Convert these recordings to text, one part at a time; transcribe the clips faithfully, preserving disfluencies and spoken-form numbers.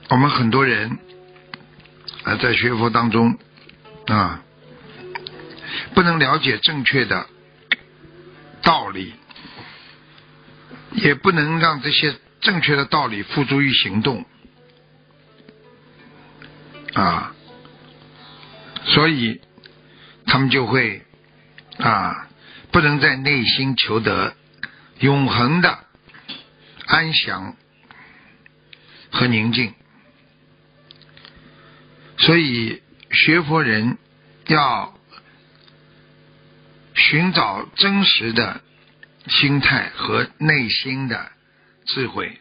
我们很多人啊，在学佛当中啊，不能了解正确的道理，也不能让这些正确的道理付诸于行动啊，所以他们就会啊，不能在内心求得永恒的安详和宁静。所以学佛人要寻找真实的心态和内心的智慧，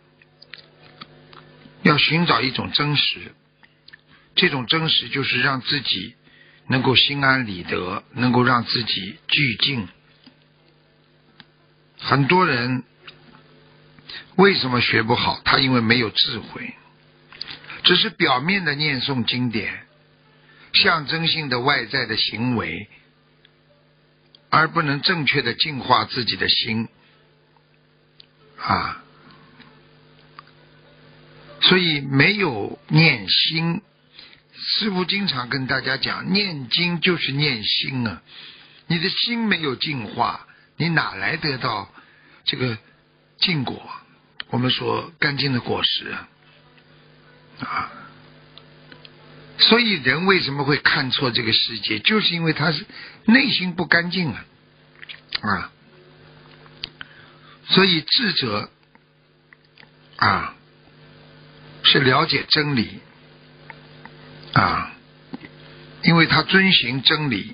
要寻找一种真实，这种真实就是让自己能够心安理得，能够让自己具静。很多人为什么学不好？他因为没有智慧，只是表面的念诵经典，象征性的外在的行为，而不能正确的净化自己的心啊。所以没有念心，师父经常跟大家讲，念经就是念心啊。你的心没有净化，你哪来得到这个净果？我们说干净的果实啊。啊，所以人为什么会看错这个世界，就是因为他是内心不干净啊啊！所以智者啊是了解真理啊，因为他遵循真理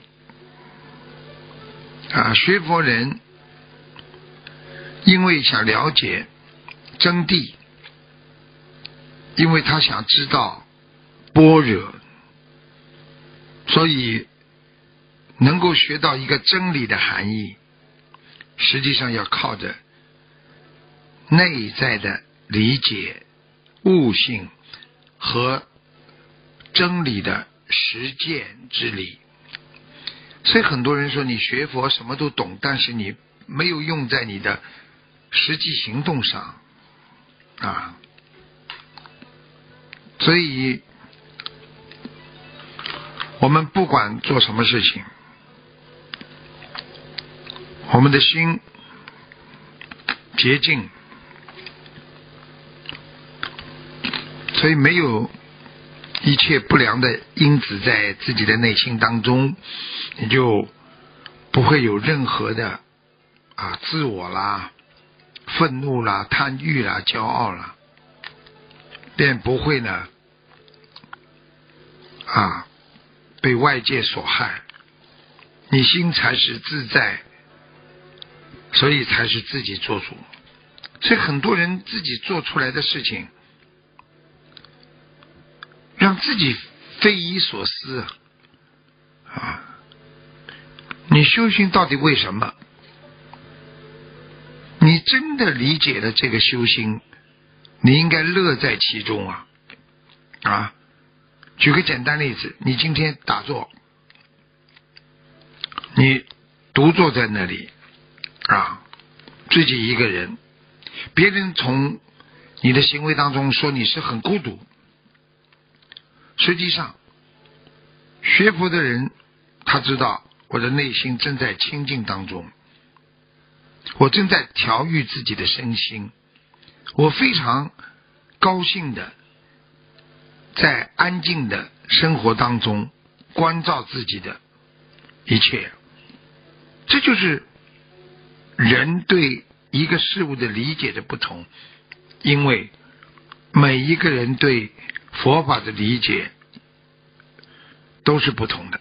啊。学佛人因为想了解真谛，因为他想知道般若，所以能够学到一个真理的含义，实际上要靠着内在的理解、悟性和真理的实践之力。所以很多人说你学佛什么都懂，但是你没有用在你的实际行动上啊。所以我们不管做什么事情，我们的心洁净，所以没有一切不良的因子在自己的内心当中，你就不会有任何的啊自我啦、愤怒啦、贪欲啦、骄傲啦，便不会呢啊被外界所害，你心才是自在，所以才是自己做主。所以很多人自己做出来的事情，让自己匪夷所思啊！你修行到底为什么？你真的理解了这个修行，你应该乐在其中啊！啊！举个简单例子，你今天打坐，你独坐在那里啊，自己一个人，别人从你的行为当中说你是很孤独，实际上学佛的人他知道我的内心正在清净当中，我正在调育自己的身心，我非常高兴的在安静的生活当中关照自己的一切。这就是人对一个事物的理解的不同，因为每一个人对佛法的理解都是不同的。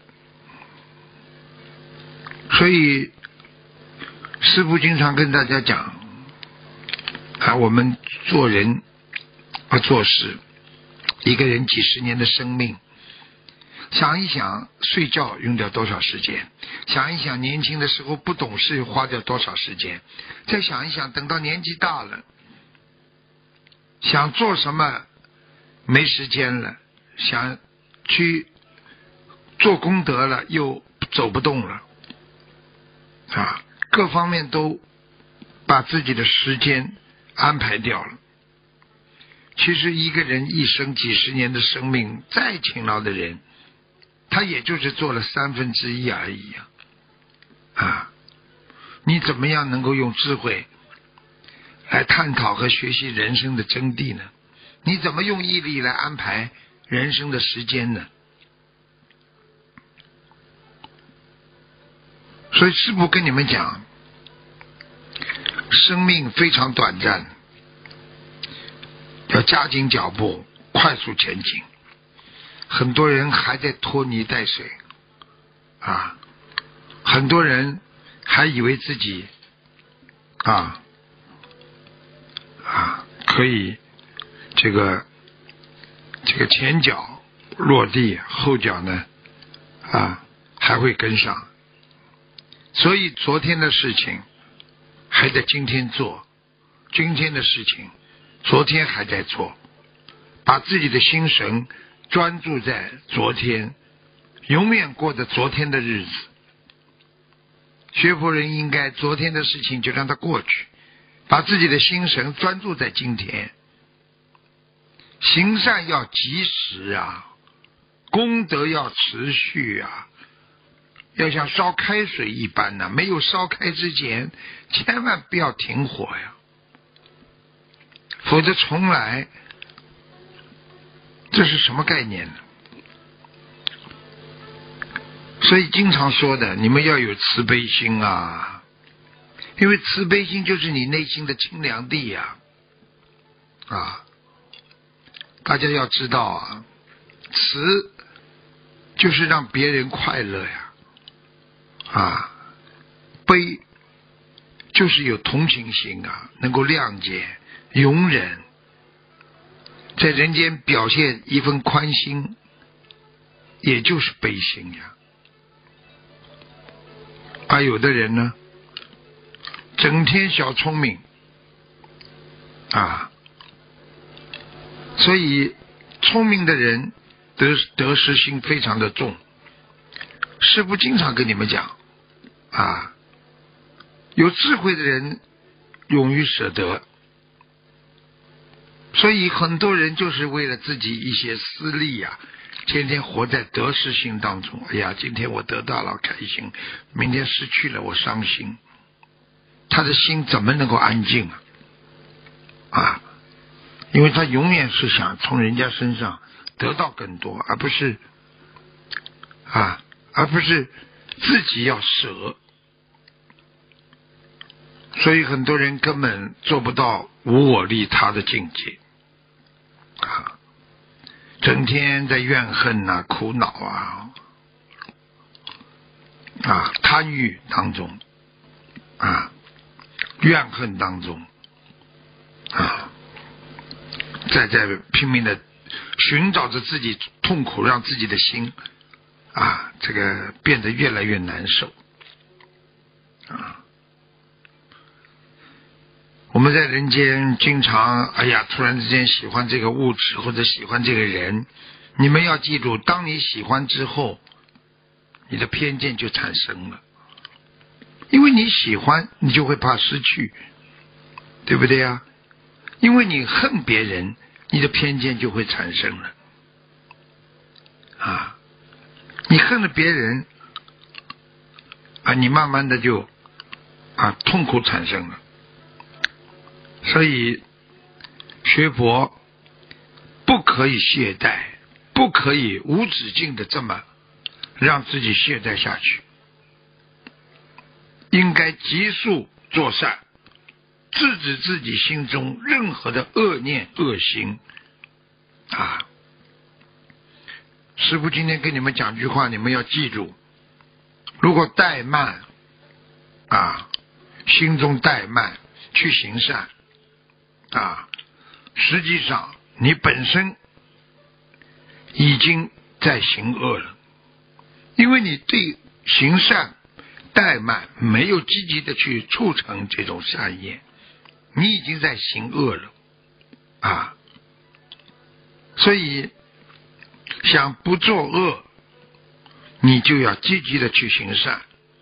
所以师父经常跟大家讲啊，我们做人啊做事，一个人几十年的生命，想一想睡觉用掉多少时间，想一想年轻的时候不懂事花掉多少时间，再想一想等到年纪大了，想做什么没时间了，想去做功德了又走不动了啊，各方面都把自己的时间安排掉了。 其实一个人一生几十年的生命，再勤劳的人，他也就是做了三分之一而已啊！啊，你怎么样能够用智慧来探讨和学习人生的真谛呢？你怎么用毅力来安排人生的时间呢？所以师父跟你们讲，生命非常短暂，要加紧脚步，快速前进。很多人还在拖泥带水啊，很多人还以为自己啊啊可以这个这个前脚落地，后脚呢啊还会跟上，所以昨天的事情还在今天做，今天的事情昨天还在做，把自己的心神专注在昨天，永远过着昨天的日子。学佛人应该昨天的事情就让它过去，把自己的心神专注在今天。行善要及时啊，功德要持续啊，要像烧开水一般呢、啊，没有烧开之前千万不要停火呀，否则重来，这是什么概念呢？所以经常说的，你们要有慈悲心啊，因为慈悲心就是你内心的清凉地呀、啊，啊，大家要知道啊，慈就是让别人快乐呀，啊，悲就是有同情心啊，能够谅解、容忍，在人间表现一份宽心，也就是悲心呀。而有的人呢，整天小聪明啊，所以聪明的人得得失心非常的重。师父经常跟你们讲啊，有智慧的人勇于舍得，所以很多人就是为了自己一些私利啊，天天活在得失心当中。哎呀，今天我得到了开心，明天失去了我伤心，他的心怎么能够安静啊？啊，因为他永远是想从人家身上得到更多，而不是啊，而不是自己要舍。所以很多人根本做不到无我利他的境界啊，整天在怨恨啊、苦恼啊、啊贪欲当中啊、怨恨当中啊，在在拼命的寻找着自己痛苦，让自己的心啊这个变得越来越难受啊。我们在人间经常哎呀突然之间喜欢这个物质或者喜欢这个人，你们要记住，当你喜欢之后，你的偏见就产生了，因为你喜欢你就会怕失去，对不对啊？因为你恨别人，你的偏见就会产生了啊，你恨了别人啊，你慢慢的就啊痛苦产生了。所以学佛不可以懈怠，不可以无止境的这么让自己懈怠下去，应该急速做善，制止自己心中任何的恶念恶心啊。师父今天跟你们讲句话，你们要记住，如果怠慢啊，心中怠慢去行善啊，实际上你本身已经在行恶了，因为你对行善怠慢，没有积极的去促成这种善业，你已经在行恶了啊。所以想不做恶，你就要积极的去行善；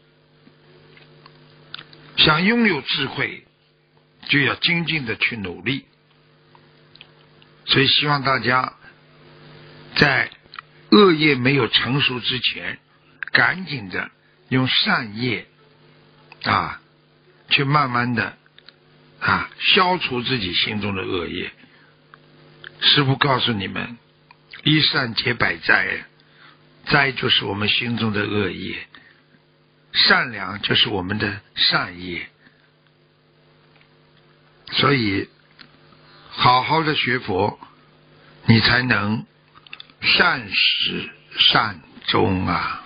想拥有智慧，就要精进的去努力。 所以希望大家在恶业没有成熟之前，赶紧的用善业啊，去慢慢的啊消除自己心中的恶业。师父告诉你们，一善解百灾，灾就是我们心中的恶业，善良就是我们的善业。所以好好的学佛，你才能善始善终啊。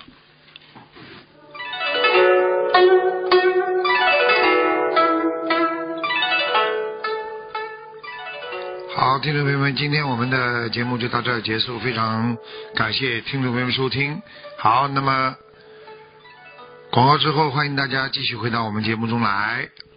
好，听众朋友们，今天我们的节目就到这儿结束，非常感谢听众朋友们收听。好，那么广告之后，欢迎大家继续回到我们节目中来。